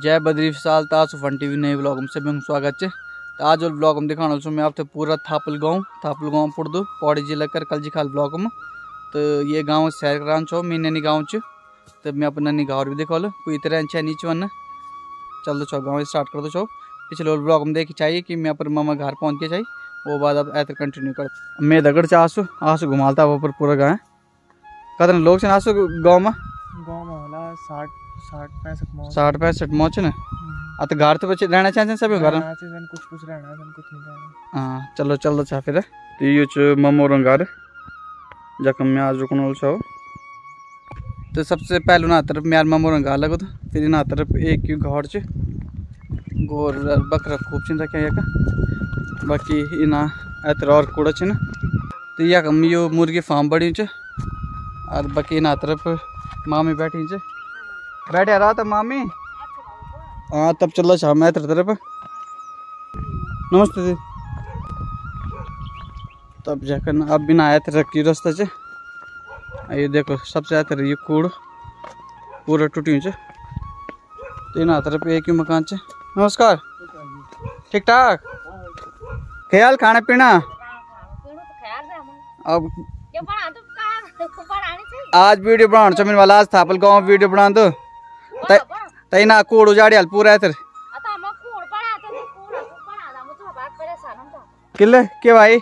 जय Badri Vishal Taj fun TV नए blog में सभी स्वागत है। तो आज और ब्लॉग में दिखाना मैं आपको पूरा थापल गाँव पुरदू पौड़ी जिला कर कलजीखाल ब्लॉक में। तो ये गाँव सैर करान छो मैं ननी गाँव च तो मैं अपना ननी गाँव भी देखो कोई तरह छे नीचे वन चल दो छो गाँव स्टार्ट कर दो छो। पिछले ब्लॉग में देखी चाहिए कि मैं अपने मामा घर पहुँच के चाहिए वो बाद अब ऐसे कंटिन्यू कर मैं दगड़ से आसू घुमाता वो पर पूरा गाँव कदन लोग से आसू गाँव में होला 60-65 मौच ना तो घर तो बच्चे रहना चाहते हैं सभी घर कुछ रहना कुछ नहीं रहना। हाँ चलो चल छा फिर तो ये ममोर घर जखम में आज रुकन छो। तो सबसे पहले ना तरफ मैं ममोर घर लगो तो फिर ना तरफ एक घर च गोर बकरा खूब चिंता क्या का बाकी इना एतर और कूड़ा च ना तो यकम यो मुर्गी फार्म बड़ी च और बाकी ना तरफ मामी बैठी च बैठे रहा था मामी। हाँ तब चलो शाम एतर तरफ नमस्ते दी तब जाकर अब बिना आया थे रखी रास्ता से ये देखो सबसे आया था ये कूड़ पूरा टूटी च तीन तरफ एक ही मकान से। नमस्कार ठीक ठाक ख्याल खाना पीना अब आज वीडियो बनाना चो मेरे वाला आज थापल गाँव वीडियो बना दो तई ना कूड़ उजाड़ी हाल पूरा है किले के भाई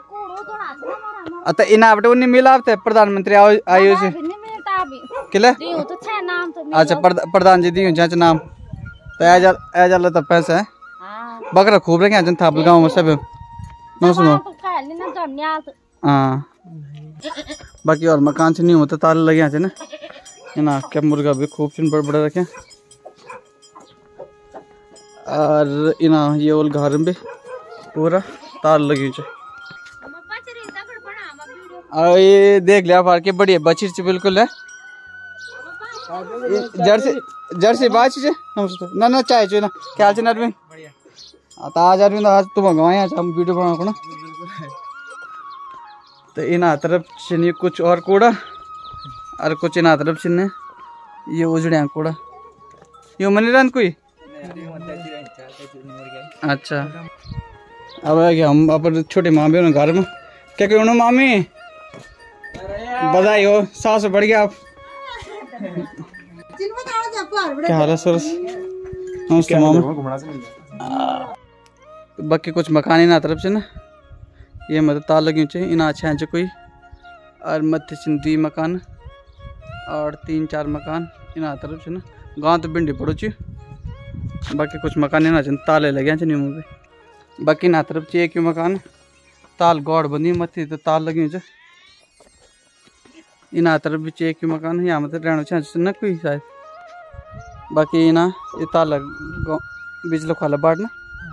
अत इना बटे उन्नी मिला थे प्रधानमंत्री आयो से किले अच्छा प्रधान जी दी जांच नाम तो आ जाला तब पैसा है बकरा खूब रखे जन थापल गांव में सब हाँ बाकी और मकान से नहीं होता ताले लगे ना इना क्या मुर्गा भी खूब चिन बड़े बड़े रखे और इना ये ओल घर में भी पूरा तार लगी और ये देख लिया फार के बढ़िया बची बिल्कुल है जर्सी बाच ना ना चाहे चो ना क्या हाल अरविंद तो आज अरविंद आज तुम गवाए हम वीडियो बना को ना तो इन तरफ चिन्ह कुछ और कूड़ा और कुछ इन तरफ चिन्ह ये उजड़िया कूड़ा यो मनीरन कोई अच्छा अब हम अपन छोटे मामी हो घर में क्या क्यों मामी बधाई हो सास बढ़ गया आप क्या हाल है सरस नमस्ते मामा बाकी कुछ मकान इन तरफ से ना ये मतलब तार लगी चाहिए इन अच्छा कोई और मध्य सिंधी मकान और 3-4 मकान इन तरफ से ना गाँव तो भिंडी पड़ो ची बाकी कुछ मकान इन ताले लगे नहीं बाकी ना तरफ से एक मकान ताल गौड़ बनी मत्थी तो ताल लगी इन तरफ भी एक मकान यहाँ मतलब रहना चाहिए न कोई शायद बाकी ना ये ताल बिजली खाला बाढ़ ना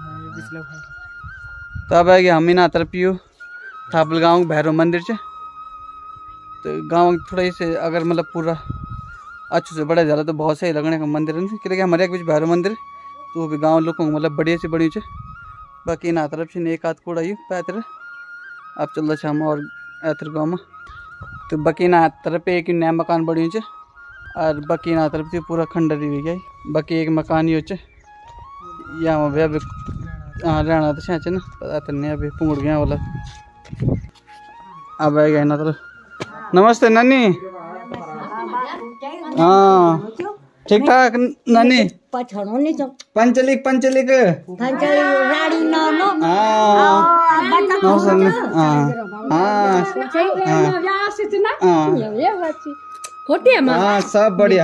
तब है कि हम इन तरफ यो थापल गाँव भैरव मंदिर से तो गाँव थोड़ा से अगर मतलब पूरा अच्छे से बड़ा ज़्यादा तो बहुत सही लगने का मंदिर है क्योंकि हमारे एक भैरव मंदिर तो वो भी गाँव लोगों को मतलब बढ़िया से बड़ी है बाकी इन तरफ से एक आध कूड़ा पैतर अब चल शाम और ऐतर गाँव में तो बाकी इन तरफ एक नया मकान बड़ी है और बाकी इन तरफ से पूरा खंडरी हुई गई बाकी एक मकान ही हो यहाँ भी अभी हाँ रहना तो चाहे ना नहीं अभी पुंगड़ गया वाला अब आएगा ना तरफ नमस्ते नानी हाँ ठीक ठाक नानी पंचलिक हाँ सब बढ़िया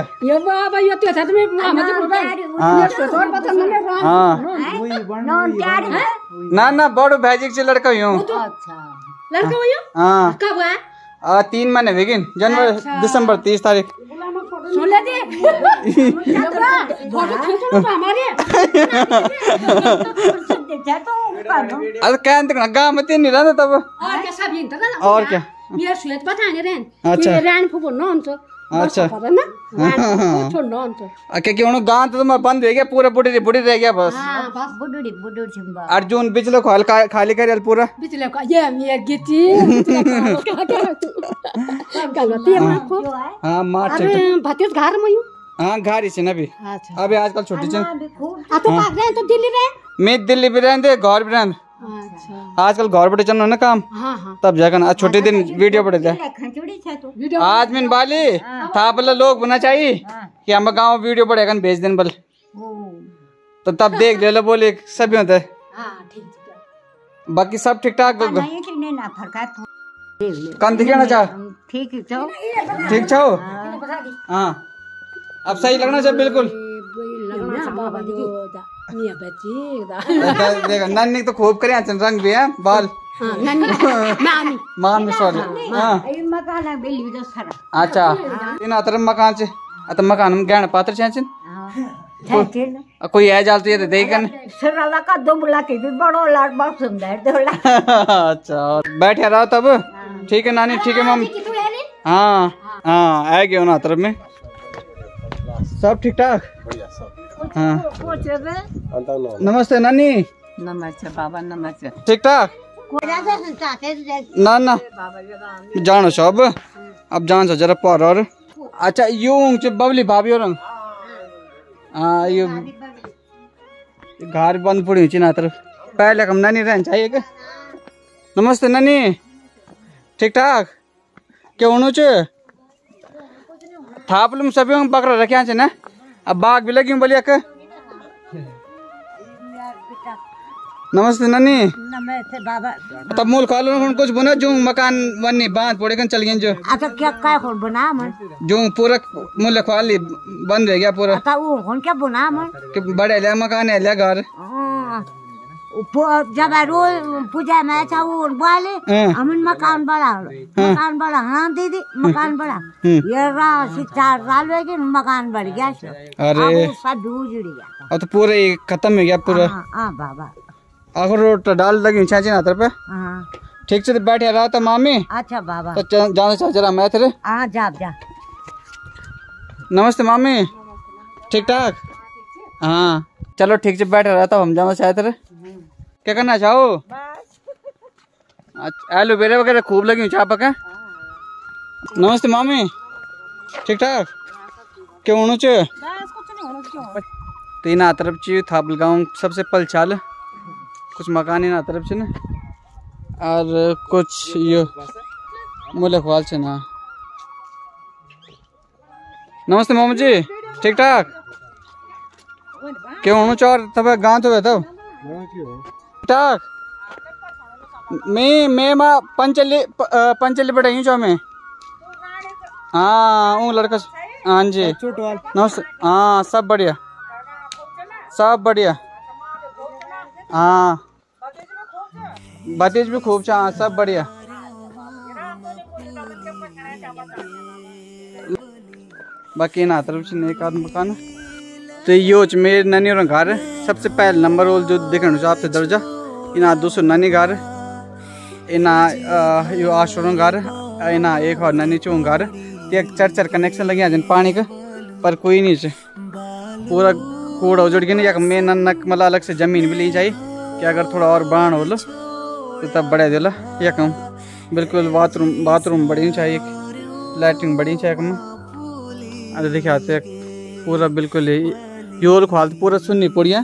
ना ना बड़ो भाजी से लड़का हाँ 3 महीने बेगिन जनवरी दिसंबर 30 तारीख अरे क्या गाँव में तीन नहीं रहता तब और क्या अच्छा अच्छा क्यों गाँव तो तुम्हारा बंद हो गया पूरा बुढ़ी बुढ़ी रह गया बस अर्जुन बिजली खाली कर पूरा हाँ मार हाँ घर ही छे अभी। अच्छा अभी आजकल छुट्टी छे। आ तो भाग रहे तो दिल्ली रहे। मैं दिल्ली भी रहते घर भी रहते। अच्छा आजकल घर बैठे चलना ना काम। हाँ हाँ तब जाकर ना छुट्टी दिन वीडियो पड़े थे। आज मैंने बाली था बोले लोग बना चाहिए कि हम गाँव वीडियो पड़ेगा भेज देने बोले तो तब देख ले लो बोले सभी होते। बाकी सब ठीक ठाक कम दिखे ना चाह ठीक छो। हाँ अब सही लगना चाहिए बिल्कुल। देखा नन्नी तो खूब करे रंग भी है बाल मान में सॉरी। अच्छा इन अतर मकान से अत मकान में गहन पात्र छे कोई है जाल तो ये देख सरला का दुबला के भी बड़ो लाड बहुत सुंदर दोला। अच्छा बैठे रहो तब ठीक है नानी ठीक है मम्मी। हाँ हाँ आ गए ना तरफ में सब ठीक ठाक। हाँ नमस्ते नानी। नमस्ते बाबा नमस्ते। ठीक ठाक ना ना जानो सब अब जान जरा पर और। अच्छा यूं बबली भाभी और हाँ ये घर बंद पड़ी हुई ना तरफ पहले कम नानी रहना चाहिए क्या। नमस्ते नानी ठीक ठाक क्या होना चाहिए थाप लूम सभी बकरा रखे ना अब बाघ भी लगी बोलिए के। नमस्ते नानी। नमस्ते बाबा। तब मूल खा लो कुछ बना जो मकान बननी बांध पड़े चल गए जो। अच्छा क्या काय खोल बना मन जो पूरा मूल खा ली बंद रह गया पूरा। अच्छा वो कौन क्या बना मन कि बड़े लिया मकान है लिया घर जब रोज पूजा में अच्छा वो बोले हमन मकान बड़ा हाँ दीदी मकान बड़ा ये शिक्षा साल हो गए मकान बढ़ गया। अरे सब उजड़ गया अब तो पूरा खत्म हो गया पूरा। हाँ बाबा आखिर रोट डाल लगी छाची ना पे। ठीक से बैठे रहा था मामी। अच्छा बाबा तो जाना चाह जरा मैं तेरे। हाँ जा जा। नमस्ते मामी ठीक ठाक। हाँ चलो ठीक से बैठे रहा था हम जाना चाहे तेरे क्या करना चाहो। अच्छा एलोवेरा वगैरह खूब लगी हुई चाप का। नमस्ते मामी ठीक ठाक क्या होना चाहिए। तीन आ तरफ चाहिए थापल गाँव सबसे पल चाल कुछ मकान ही ना तरफ से ना और कुछ ये मुल्क वाल से ना। नमस्ते मामू जी ठीक ठाक क्या होना चाह तब गाँव तो तब ठाक मैं माँ पंचली बढ़ाई चाह मैं। हाँ वो लड़का हाँ जी नमस्ते। हाँ सब बढ़िया सब बढ़िया। हाँ भतीज भी खूब हाँ सब बढ़िया। बाकी ना तरफ से एक आदमी मकान तो ये मेरे नानी और घर सबसे पहले नंबर वो जो देखने आप दर्जा इना दूसरा नानी घर इना यो आशुर घर इना एक और नानी चो घर एक चार कनेक्शन लगे आज पानी का पर कोई नहीं से पूरा कूड़ा उजड़ गया नहीं मेन नक मतलब अलग से जमीन भी ली चाहिए कि अगर थोड़ा और बाण हो लो तो तब बढ़ा दिला या कम बिल्कुल बाथरूम बढ़ी चाहिए लैट्रिन बढ़ी चाहिए कम। अरे देखिए आते पूरा बिल्कुल योल ख्वाल पूरा सुननी पड़िया।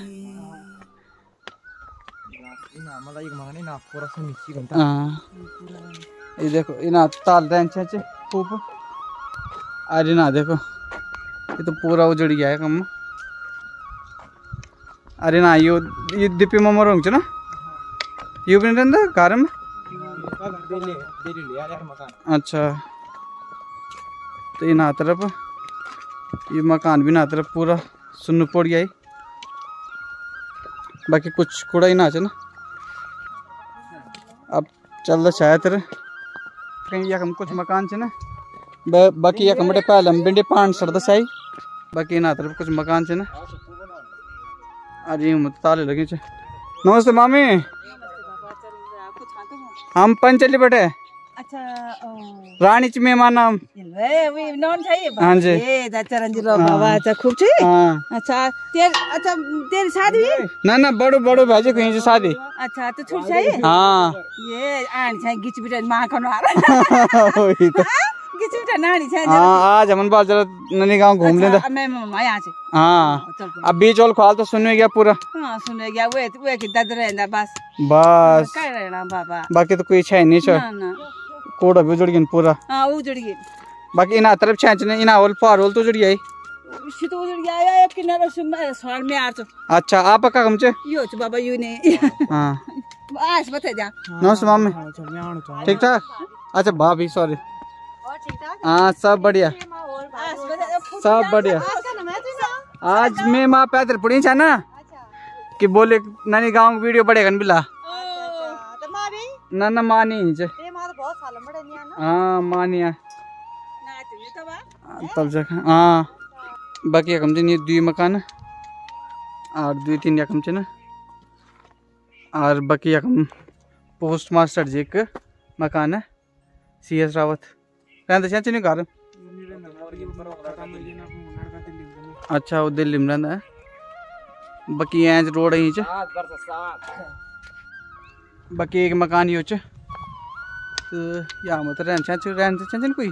हाँ ये देखो इना ताल रहे खूब अरे ना देखो ये तो पूरा उजड़ गया है कम। अरे ना ये दीपी ममर होंगे ना ये भी नहीं रहता घर में। अच्छा तो ये ना तरफ ये मकान भी ना तरफ पूरा सुन पड़ गया। बाकी कुछ कूड़ा ही ना ना अब चल रहा शायद तेरे कहीं यकम कुछ मकान से ना बाकी यकम बड़े पहले हम बिंडे पान सड़ता चाहिए बाकी ना तरफ कुछ मकान से ना अरे मत ताले लगे छे। नमस्ते मामी हम पंचली बैठे। अच्छा रानी च मेहमान नाम हाँ जी बाबा अच्छा खूब छे। अच्छा तेरी शादी ना बड़ो बड़ो भाजी कहीं से शादी। अच्छा तो छूट चाहिए। हाँ ये आन चाहिए गिच बिटा मां खनो आ रहा वही तो गिच बिटा अच्छा नानी छे हाँ आज हमन बाल जरा ननी गांव घूम लेंगे। मैं मम्मा यहाँ से हाँ अब बीच वाल ख्वाल तो सुन गया पूरा। हाँ सुन गया वे की दर्द रहना बस बस कर रहना बाबा बाकी तो कोई इच्छा ही नहीं छे ना ना कोड़ा भी उजड़ गया पूरा। हाँ उजड़ गई बाकी इना तरफ छेंचने इना होल पार होल तो उजड़ गई इसी तो उजड़ गया एक किनारे से सवाल में आ तो अच्छा आप का कम छे यो छ बाबा यू ने हाँ आज बता जा नमस्ते मम्मी ठीक ठाक। अच्छा भाभी सॉरी हाँ सब बढ़िया सब बढ़िया। आज मैं माँ पैदल पड़ी छा ना कि बोले नानी गांव वीडियो बढ़ेगा न बिला ना ना माँ नहीं छे हाँ माँ नहीं है तब जगह हाँ बाकी कम से दुई मकान और दुई तीन यकम छे ना और बाकी यकम पोस्ट मास्टर जी एक मकान है CS रावत रहता छे नहीं घर। अच्छा वो दिल्ली में रहता है। बाकी यहाँ रोड है बाकी एक मकान ही हो यहाँ मत रहन कोई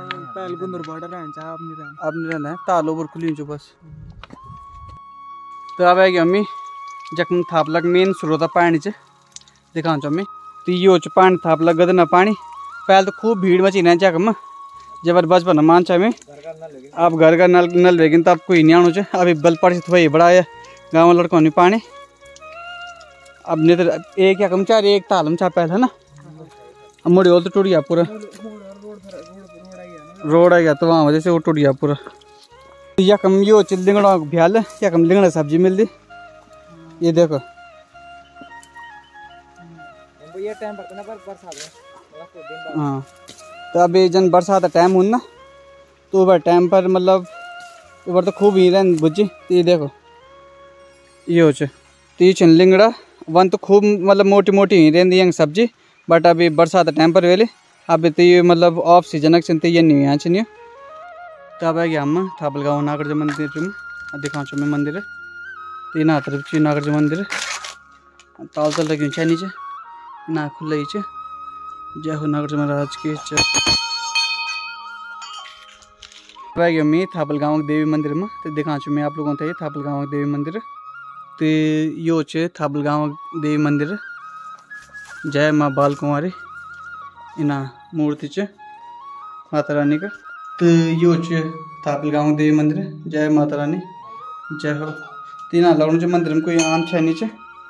अब नहीं रहना है ताल ओवर खुली बस। तो अब आएगी अम्मी जखम थापलक मेन स्रोत पानी च दिखा अम्मी तो ये पानी थापलक गदना पानी पहले तो खूब भीड़ मची ना जखम जबर बचपन मान चा में अब घर घर नल वेगिन तब कोई नहीं आनु अभी बल पड़ से वही बड़ा है गाँव लड़कों नहीं पानी अब नहीं तो एक यकम चार एक तालम चा पहले ना अब मुड़ी तो टूट गया पूरा रोड आ गया तो वहाँ वजह से वो टूट गया पूरा। यकम यो लिंगड़ा भ्याल यकम लिंगड़ा सब्जी मिलती ये देखो ये टाइम पर ना बरसात हाँ तो अभी जन बरसात टाइम हो ना तो वह टाइम पर मतलब ऊपर तो खूब ही रहन बुझी तो ये देखो ये हो तो लिंगड़ा वन तो खूब मतलब मोटी मोटी ही रहती है सब्जी बट अभी बरसात टाइम पर वेले अभी तो ये मतलब ऑफ सीजन तो ये नहीं यहाँ नहीं तो अब आएगी हम थापल गाँव नागर मंदिर दिखाऊँ मैं मंदिर है तो ना तरफ नागर मंदिर ताल तल लगी छे नीचे ना खुला ही छे जय हो नागर महाराज के आएगी मैं थापल गाँव देवी मंदिर में तो दिखा मैं आप लोगों को थापल गाँव देवी मंदिर तो यो छे थापल गाँव देवी मंदिर जय माँ बाल कुमारी इना मूर्ति च माता रानी का तो यो छे थापल गाँव देवी मंदिर जय माता रानी जय हो। तीना लगन मंदिर में कोई आम छे नीचे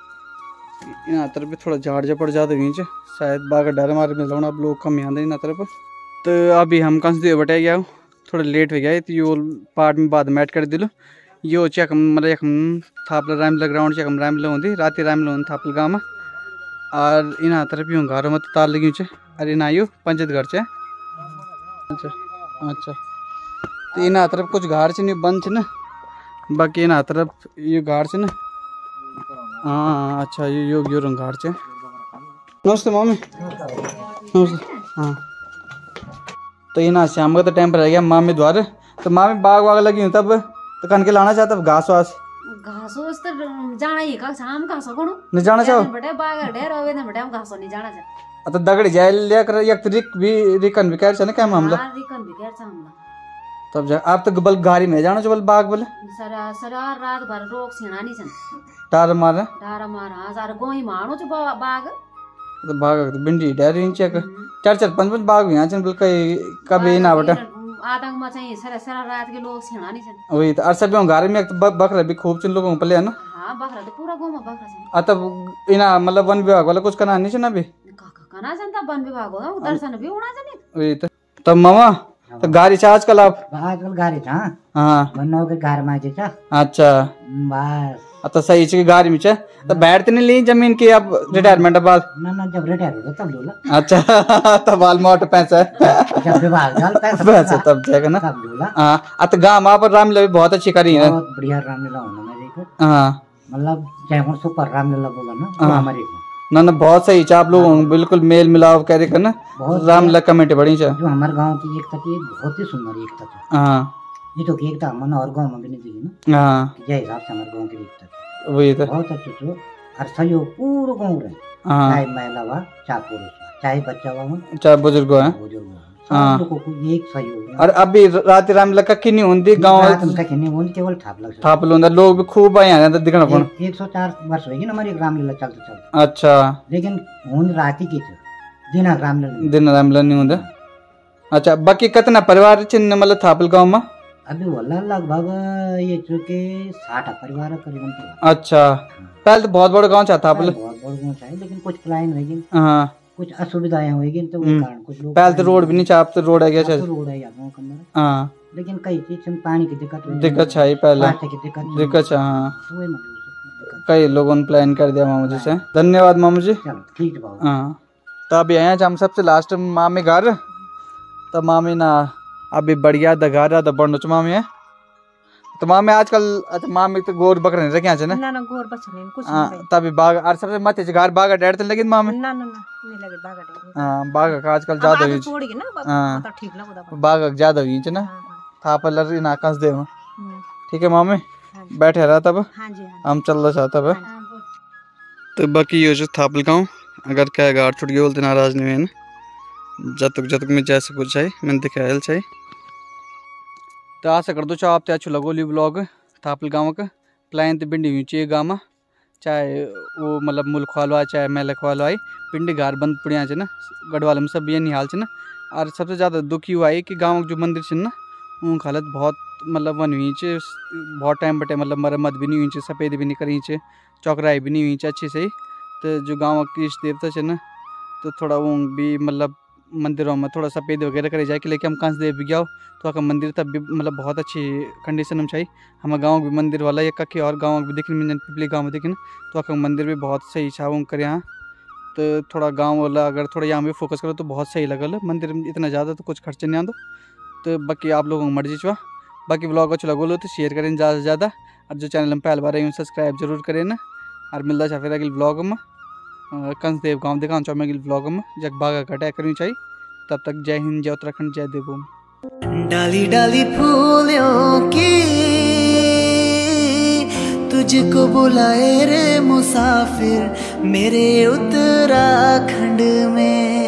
इन तरफ भी थोड़ा झाड़ झपड़ ज़्यादा हुई है शायद बाग डर मारे में लगना अब लोग कम यहाँ इन तरफ। तो अभी हम कहाँ से बटा गया थोड़ा लेट हो गया तो यो पार्ट में बाद में ऐड कर दिलो यो चेक मतलब एक थापल रामला ग्राउंड चेक रामला होती राति रामला होती थापल गाँव में और इन तरफ यूँ घर में तो तार लगी है और इन यो पंचायत घर से। अच्छा अच्छा तो इन तरफ कुछ घर से नहीं बंद है ना बाकी इन तरफ ये घर से ना हाँ अच्छा ये योग यो रंग घर से। नमस्ते मम्मी नमस्ते हाँ तो ये ना शाम का तो टाइम पर रह गया मामी द्वार तो मामी बाग वाग लगी हूँ तब तो कन के लाना चाहता घास वास घास तो जाना ही का शाम घास कोणो नहीं जाना चाहो बटे बाग ढेर होवे न बटे हम घास नहीं जाना चाह तो दगड़ी जाए लेकर एक रिक भी रिकन भी कह ना क्या मामला रिकन भी कह हमला तब जा आप तो बल गाड़ी में जाना जो बल बाग बोले सरा सरा रात भर रोक सेना नहीं छन टार मारा हां सार गोई मानो छ बाग तो बाग तो बिंडी डेरी चेक चार चार पांच पांच बाग यहाँ चन बल कभी ना बटा आतंक में चाहिए सरा सरा रात के लोग सेना नहीं छन वही तो अरसा भी घर में तो बकरा भी खूब चन लोगों पले है ना हां बकरा तो पूरा गांव में बकरा छन तब इना मतलब वन विभाग वाला कुछ करना नहीं छन अभी कना छन त वन विभाग हो दर्शन भी होना छन वही तो तब मामा तो गाड़ी से आजकल आप आजकल गाड़ी था हाँ बनना के घर में आजे था अच्छा बस तो सही से गाड़ी में चे तो बैठ तो नहीं ली जमीन की अब रिटायरमेंट बाद ना जब रिटायर हो तब लोला अच्छा तब बाल मोट पैसा जब विभाग जाल पैसा तब जाएगा ना तब लोला हाँ तो गाँव वहाँ पर रामलीला भी बहुत अच्छी करी है बहुत बढ़िया रामलीला होना मेरे को हाँ मतलब चाहे सुपर रामलीला बोला ना हमारे ना ना बहुत सही है आप लोग बिल्कुल मेल मिलाव करे कर ना रामलीला कमेटी बड़ी है जो हमारे गांव की एकता थी बहुत ही सुंदर एकता थी हाँ ये तो एकता हमने और गांव में भी नहीं देखी ना हाँ जय हिसाब से हमारे गांव की एकता थी वही तो बहुत अच्छे तो और सहयोग पूरा गाँव रहे चाहे महिला हुआ चाहे पुरुष हुआ चाहे बच्चा हुआ चाहे बुजुर्ग है बुजुर्ग हुआ हाँ लोगों को एक सही हो गया। और अभी रात रामलीला का किन्नी होंदी गांव केवल थापल होंदा लोग भी खूब आए हैं दिखना पड़ 104 वर्ष होगी ना हमारी रामलीला चलते चलते। अच्छा लेकिन होंद रात की दिन रामलीला नहीं होंदा। अच्छा बाकी कितना परिवार चिन्ह मतलब थापल गांव में अभी वाला लगभग ये चुके 60 परिवार करीबन। अच्छा पहले तो बहुत बड़ा गांव था थापल, बहुत बड़ा गांव था लेकिन कुछ प्लान होगी, हाँ कुछ असुविधाएं होगी तो वो कारण कुछ लोग पहले तो रोड भी नहीं चाप तो रोड आ गया रोड है गांव के अंदर। हाँ लेकिन कई चीज में पानी की दिक्कत है पहले दिक्कत है। हाँ कई लोगों ने प्लान कर दिया मामू जी से। धन्यवाद मामू जी। ठीक है। हाँ तो अभी आए हम सबसे लास्ट मामी घर, तो मामी ना अभी बढ़िया दघारा तो बढ़ मामी है। तो मामी आजकल अच्छा मामी तो गोर बकरे नहीं रखे ना ना गोर बचने कुछ नहीं तभी बाग और सबसे मत घर बागा डेढ़ तो लेकिन मामी ना ना ना नहीं लगे बागा डेढ़। हां बागा का आजकल ज्यादा हुई छोड़ गई ना पता ठीक लगा बागा ज्यादा हुई है ना थापल री ना कस दे। ठीक है मामी बैठे रहा तब। हां जी हम चल रहा चाहता है। तो बाकी ये जो थापल गांव अगर क्या गाड़ छुट गई बोलते नाराज नहीं हुए ना, जब तक मैं जैसे कुछ है मैंने दिखाया चाहिए। तो आशा कर दो चाहे आप अच्छु लगो ली ब्लॉग थापल गाँव का प्लान तो भिंडी हुई चाहिए गाँव में, चाहे वो मतलब मुल्क वालो आए चाहे मेलक वालो आए भिंडी घर बंद पड़िया ना गढ़वाल में सब ये नहीं हाल ना। और सबसे ज़्यादा दुखी हुआ है कि गाँव जो मंदिर से ना उनकी हालत बहुत मतलब वन हुई है, बहुत टाइम बटे मतलब मरम्मत भी नहीं हुई, सफ़ेद भी नहीं करी, चौकराई भी नहीं हुई अच्छे से। तो जो गाँव के इष्ट देवता है ना तो थोड़ा वो भी मतलब मंदिरों में थोड़ा सफ़ेद वगैरह करे जाए कि लेकिन हम कंस देव भी गया तो आका मंदिर तब भी मतलब बहुत अच्छी कंडीशन में चाहिए। हमारे गाँव भी मंदिर वाला एक कहीं और गाँव भी दिखने में पिपली गाँव में दिखे तो आका मंदिर भी बहुत सही छाव करे यहाँ। तो थोड़ा गाँव वाला अगर थोड़ा यहाँ भी फोकस करो तो बहुत सही लगल मंदिर में इतना ज़्यादा तो कुछ खर्चे नहीं आता। तो बाकी आप लोगों को मर्जी चुआ बाकी ब्लॉग अच्छा लगो तो शेयर करें ज़्यादा से ज़्यादा और जो चैनल में पहले बार आई सब्सक्राइब जरूर करें ना। और मिलता है फिर अगले ब्लॉग में कंसदेव गाँव दिखा चाहे अगले ब्लॉग में जब बागा घटा करनी चाहिए। तब तक जय हिंद जय उत्तराखंड जय देवभूमि। डाली डाली फूलों की तुझको बुलाए रे मुसाफिर मेरे उत्तराखंड में।